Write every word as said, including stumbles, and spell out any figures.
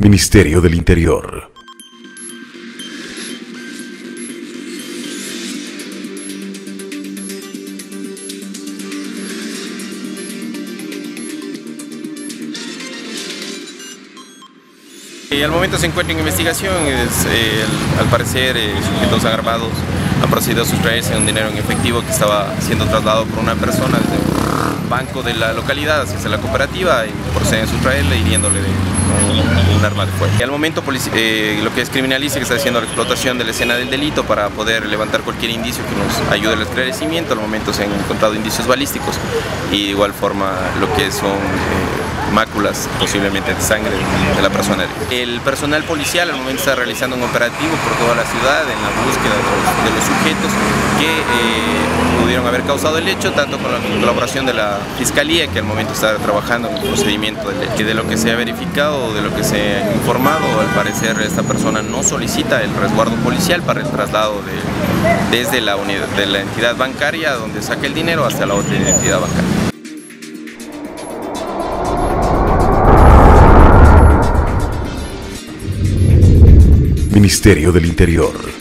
Ministerio del Interior. Y al momento se encuentra en investigación, es, eh, al parecer eh, sujetos agravados han procedido a sustraerse un dinero en efectivo que estaba siendo trasladado por una persona desde un banco de la localidad hacia la cooperativa y proceden a sustraerle hiriéndole de un, un arma de fuego. Y al momento eh, lo que es criminalística está haciendo la explotación de la escena del delito para poder levantar cualquier indicio que nos ayude al esclarecimiento. Al momento se han encontrado indicios balísticos y de igual forma lo que son eh, máculas posiblemente de sangre de la persona. El personal policial al momento está realizando un operativo por toda la ciudad en la búsqueda de los, de los sujetos que eh, pudieron haber causado el hecho, tanto con la colaboración de la Fiscalía, que al momento está trabajando en el procedimiento del hecho. Y de lo que se ha verificado, de lo que se ha informado, al parecer esta persona no solicita el resguardo policial para el traslado de, desde la unidad de la entidad bancaria donde saca el dinero hasta la otra entidad bancaria. Ministerio del Interior.